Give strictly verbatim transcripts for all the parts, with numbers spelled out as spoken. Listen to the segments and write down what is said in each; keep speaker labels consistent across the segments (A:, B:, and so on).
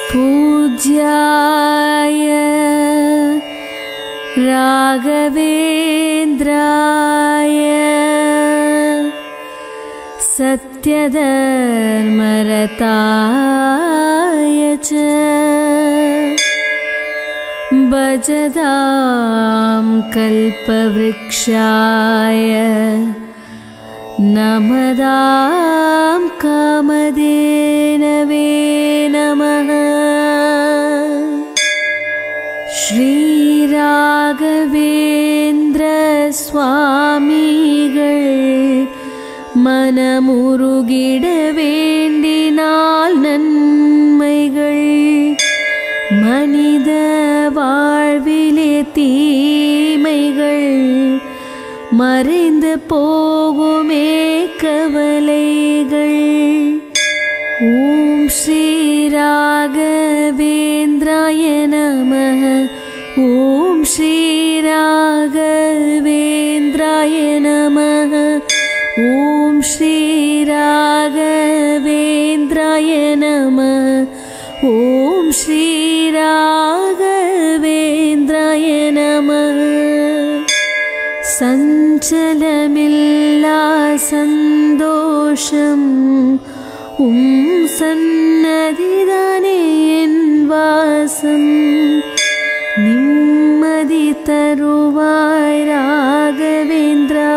A: पूज्याय राघवेन्द्राय सत्यधर्मरताय च भजतां कल्पवृक्षाय नमतां कामधेनवे नमः। श्रीराघवेन्द्र स्वामिகள் मनमुरुगिड வேண்டினால் நன்மைகள் மனித வாழ்விலே தீமைகள் மறைந்து போகுமே கவலைகள்। ஓம் ஸ்ரீ ராகவேந்திராய நமः। ஓம் ஸ்ரீ ராகவேந்திராய நமः। ஓம் ஸ்ரீ ராகவேந்திராய நமः। ஓம் ஸ்ரீ ராகவேந்திராய நமः। சஞ்சலமில்லா சந்தோஷம் உம் சன்னதிதானே என் வாசம்। நிம்மதி தருவாய் ராகவேந்திரா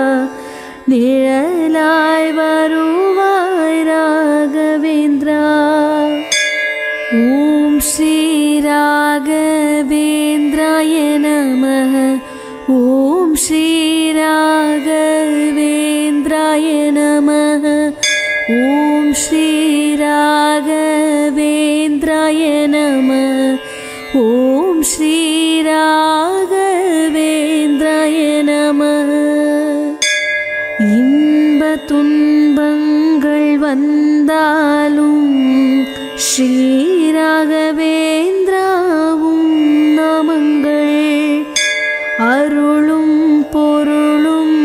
A: நிழலாய் வருவாய் ராகவேந்திரா। ஓம் ஸ்ரீ ராகவேந்திராய நமः। ஓம் ஸ்ரீ ராகவேந்திராய நமः। ஓம் ஸ்ரீ ராகவேந்திராய நமः। ஓம் ஸ்ரீ ராகவேந்திராய நமः। இன்ப துன்பங்கள் வந்தாலும் ஸ்ரீ ராகவேந்திராவும் நாமங்கள் அருளும் பொருளும்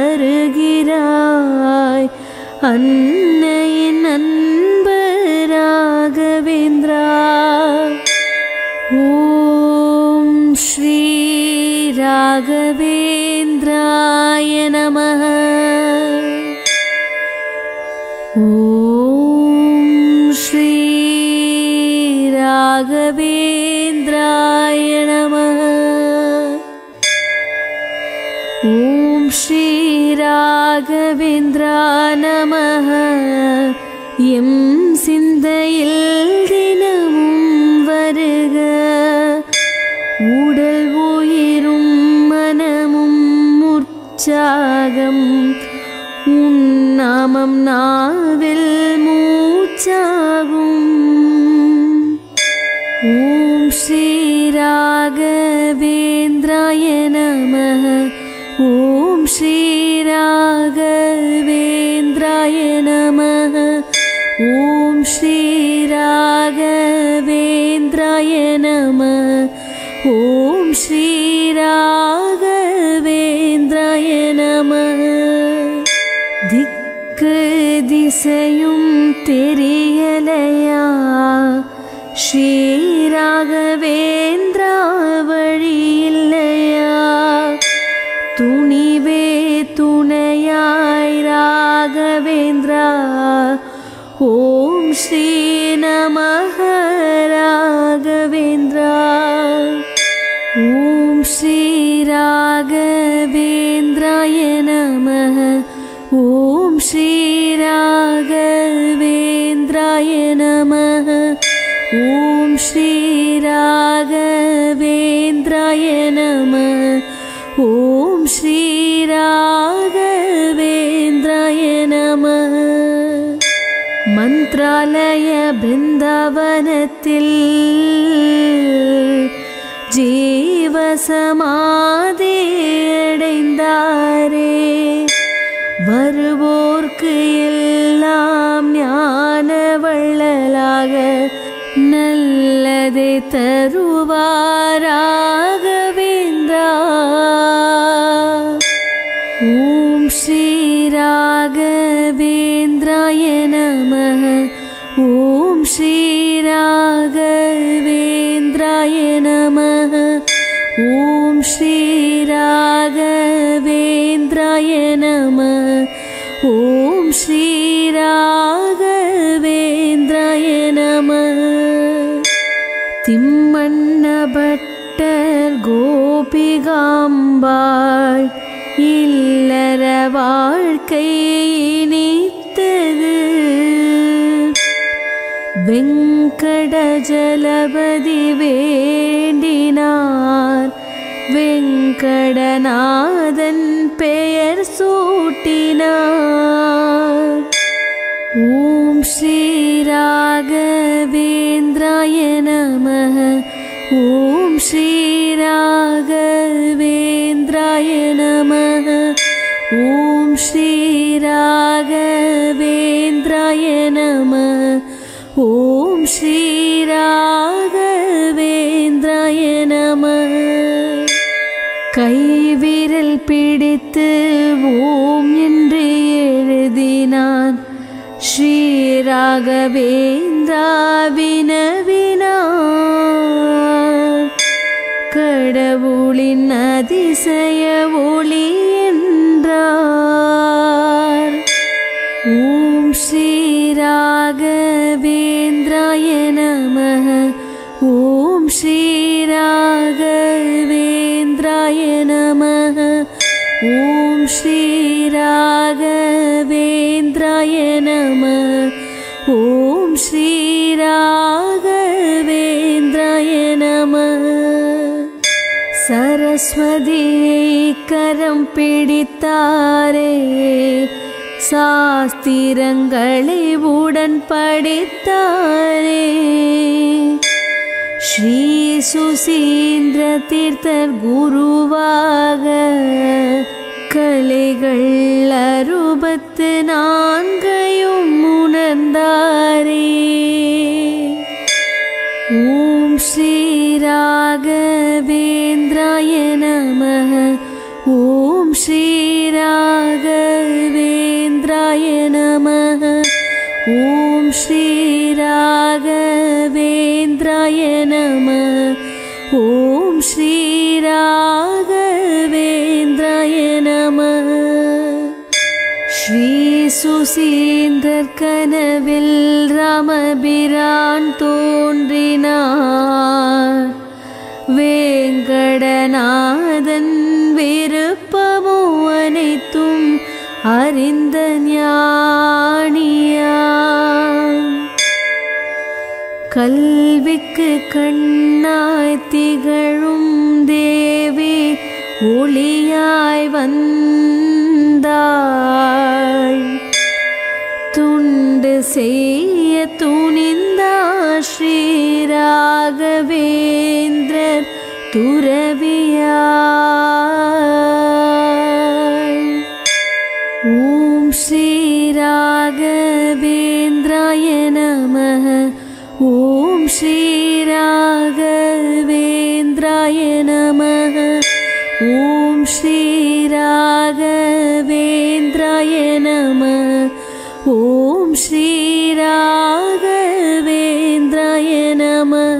A: தருகிறாய் அன்னையின் அன்பு ராகவேந்திரா। ஓம் ஸ்ரீ ராகவேந்திராய நமः। ஓம் ஸ்ரீ ராகவேந்திராய நமः। ஓம் ஸ்ரீ ராகவேந்திரா நமः। எம் சிந்தையில் தினமும் வருக உடல் உயிரும் மனமும் உற்சாகம் உன் நாமம் நாவில் மூச்சாகும்। ஓம் ஸ்ரீ ராகவேந்திராய நமः। ஓம் ஸ்ரீ ராகவேந்திராய நமः। ஓம் ஸ்ரீ ராகவேந்திராய நமः। ஓம் ஸ்ரீ ராகவேந்திராய நமः। திக்கு திசையும் தெரியலையா ஸ்ரீ ராகவேந்திரா வழி இல்லையா துணிவே துணையாய் ராகவேந்திரா। ஓம் ஸ்ரீ நமः ராகவேந்திரா। ஓம் ஸ்ரீ ராகவேந்திராய நமः। ஓம் ஸ்ரீ ராகவேந்திராய நமः। ஓம் ஸ்ரீ ராகவேந்திராய நமः। ஓம் ஸ்ரீ ராகவேந்திராய நமः। மந்த்ராலய பிருந்தாவனத்தில் ஜீவசமாதி அடைந்தாரே வருவோர்க்கு எல்லாம் ஞான வள்ளலாக நல்லதை தருவார் ராகவேந்திரா। ஓம் ஸ்ரீ ராகவேந்திராய நமः। ஓம் ஸ்ரீ ராக नमः। ॐ श्री राघवेन्द्राय नमः। ॐ श्री राघवेन्द्राय नमः। तिम्मण्ण भट्टर गोपिकाम्बाள் இல்லற வாழ்க்கை இனித்தது. வெங்கடஜலபதி வேண்டினார் வெங்கடநாதன் பெயர் சூட்டினார். ஓம் ஸ்ரீ ராகவேந்திராய நமः. ஓம் ஸ்ரீ ராகவேந்திராய நமः. ஓம் ஸ்ரீ ராகவேந்திராய நமः. ஓம் ஸ்ரீ ராகவேந்திராய நமः. கைவிரல் பிடித்து ஓம் என்று எழுதினான். ஸ்ரீ ராகவேந்திரா வினவினார். கடவுளின் அதிசய ஒளி என்றார். ஓம் ஸ்ரீ ராகவேந்திராய நமः. ஓம் ஸ்ரீ ராகவேந்திராய நமः. ஓம் ஸ்ரீ ராகவேந்திராய நமः. ஓம் ஸ்ரீ ராகவேந்திராய நமः. சரஸ்வதியை கரம் பிடித்தாரே, சாஸ்திரங்களை உடன் படித்தாரே. ஸ்ரீ சுசீந்திர தீர்த்தர் குருவாக கலைகள் அறுபத்து நான்கையும் உணர்ந்தாரே. ஓம் ஸ்ரீ ராகவேந்திராய நமः. ஓம் ஸ்ரீ ராகவேந்திராய நமः. ஓம் ஸ்ரீ ராகவேந்திராய நமः. ஓம் ஸ்ரீ ராகவேந்திராய நமः. ஸ்ரீ சுசீந்தர் கனவில் ராமபிரான் தோன்றினார். வேங்கடநாதன் விருப்பமோ அனைத்தும் அறிந்த ஞானியாம். கல்விக்கு கண்ணாய் திகழும் தேவி ஒளியாய் வந்தாள். துண்டு செய்ய துணிந்தார் ஸ்ரீ ராகவேந்திரர் துறவியாய். ஓம் ஸ்ரீ ராகவேந்திராய நமः. ஓம் ஸ்ரீ ராகவேந்திராய நமः. ஓம் ஸ்ரீ ராகவேந்திராய நமः. ஓம் ஸ்ரீ ராகவேந்திராய நமः.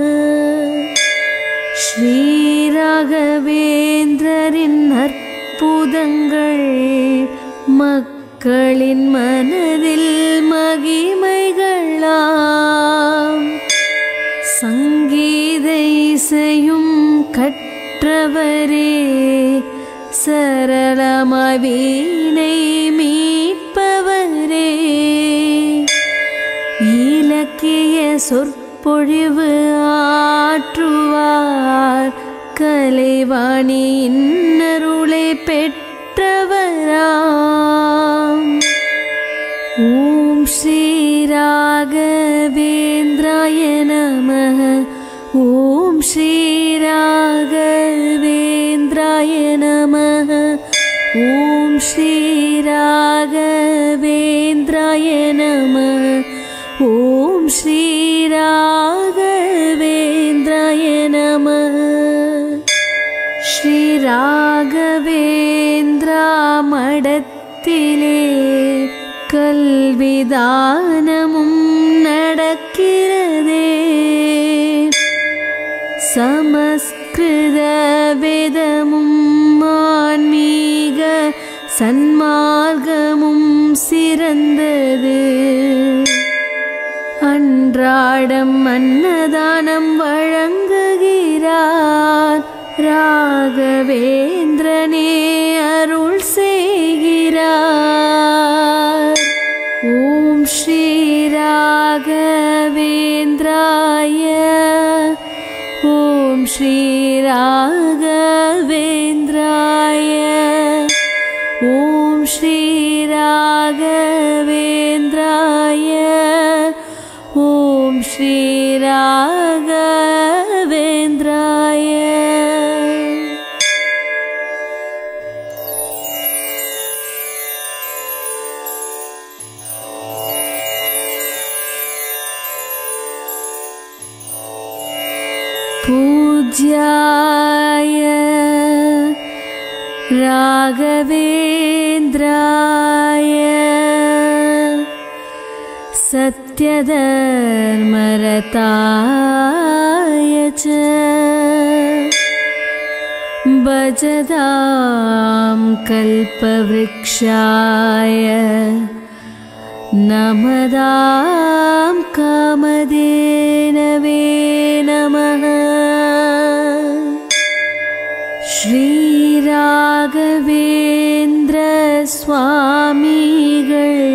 A: ஸ்ரீ ராகவேந்திரரின் அற்புதங்கள் மக்களின் மனதில் மகிமைகளாம். சங்கீத இசையும் கற்றவரே, சரளமாய் வீணை மீட்பவரே. இலக்கிய சொற்பொழிவு ஆற்றுவார், கலைவாணி இன்னருளை பெற்றவராம். ஓம் ஸ்ரீ ராகவேந்திராய நமः. ஓம் ஸ்ரீ ராகவேந்திராய நமः. ஓம் ஸ்ரீ ராகவேந்திராய நமः. ஓம் ஸ்ரீ ராகவேந்திராய நமः. ஸ்ரீ ராகவேந்திரா மடத்திலே கல்விதானமும் நடக்கிறதே. சமசமாஜ சன்மார்க்கமும் சிறந்தது. அன்றாடம் அன்னதானம் வழங்குகிறார். ராகவேந்திரனே அருள் செய்கிறார். ஓம் ஸ்ரீ ராகவேந்திராய ஓம் ஸ்ரீ ராகவேந்திராய ஓம் ஸ்ரீ ராகவேந்திராய ஓம் ஸ்ரீ ராகவேந்திராய. पूज्याय राघवेन्द्राय सत्यधर्मरताय च भजतां कल्पवृक्षाय नमदां कामधेनवे नमः. ஸ்ரீராகவேந்திர சுவாமிகள்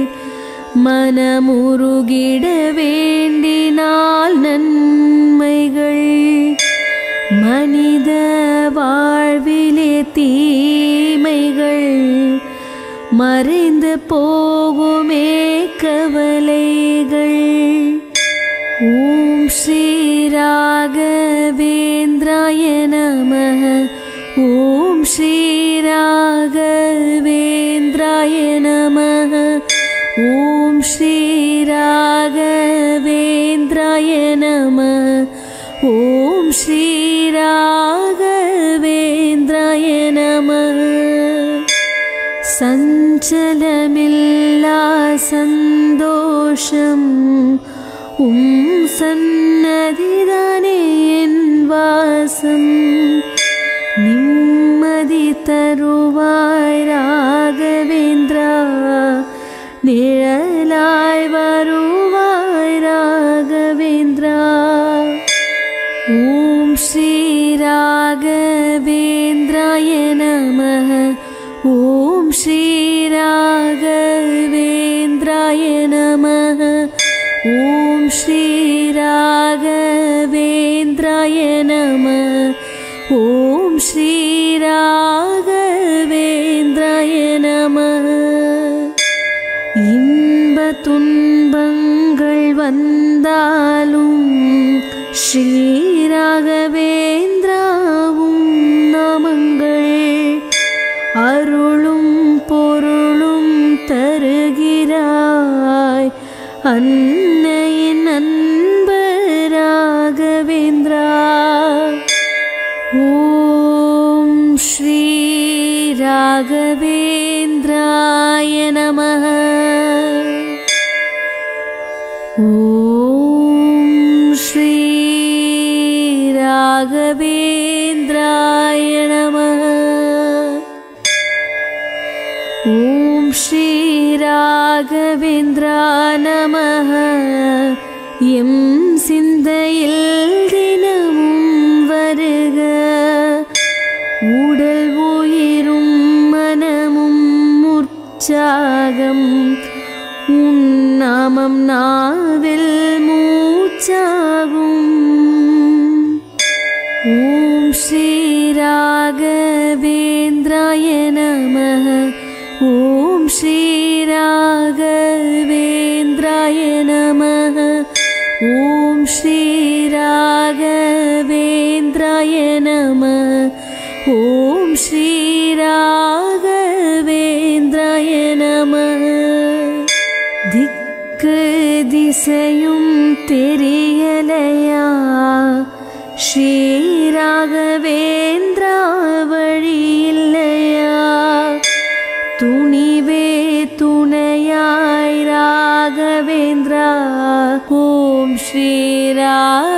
A: மனமுருகிட வேண்டினால் நன்மைகள் மனித வாழ்விலே தீமைகள் மறைந்து போகுமே கவலைகள். ஓம் ஸ்ரீ ராகவேந்திராய நமः. ஓம் ஸ்ரீ ராகவேந்திராய நமः. ஓம் ஸ்ரீ ராகவேந்திராய நமः. ஓம் ஸ்ரீ ராகவேந்திராய நமः. சஞ்சலமில்லா சந்தோஷம் உம் சன்னதிதானே என் வாசம். நிம்மதி தருவாய் ராகவேந்திரா, நிழலாய் வருவாய் ராகவேந்திரா. ஓம் ஸ்ரீ ராகவேந்திராய நமः. ஓம் ஸ்ரீ ராகவேந்திராய நமः. ஓம் ஸ்ரீ ராகவேந்திராய நமः. ஓம் ஸ்ரீ ராகவேந்திராய நமः. இன்ப துன்பங்கள் வந்தாலும் ஸ்ரீ ராகவேந்திராவும் நாமங்கள் அருளும் பொருளும் தருகிறாய் அன்னையின் அன்பு ராகவேந்திரா. ஓம் ஸ்ரீ ராகவேந்திராய நமः. ஓம் ஸ்ரீ ராகவேந்திராய நமः. ஓம் ஸ்ரீ ராகவேந்திரா நமः. எம் சிந்தையில் தினமும் வருக. உடல் உயிரும் மனமும் உற்சாகம் உன் நாமம் நாவில் மூச்சாகும். ஓம் ஸ்ரீ ராகவேந்திராய நமः. ஓம் ஸ்ரீ ராகவேந்திராய நமः. ஓம் ஸ்ரீ ராகவேந்திராய நமः. ஓம் ஸ்ரீ ராகவேந்திராய நமः. திக்கு திசையும் தெரியலையா ஸ்ரீ ராகவேந்திரா வழி இல்லையா. துணிவே துணையாய் ராகவேந்திரா. ஓம் ஸ்ரீ ராகவேந்திராய